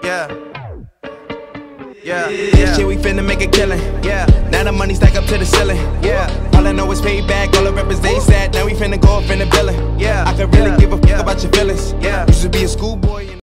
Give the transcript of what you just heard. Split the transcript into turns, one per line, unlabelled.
Yeah. Yeah, this shit we finna make a killing. Yeah, now the money stack up to the ceiling. Yeah, all I know is payback. All the rappers they sad. Now we finna go up in the billing. Yeah, I could really give a fuck about your feelings. Yeah, used to be a schoolboy.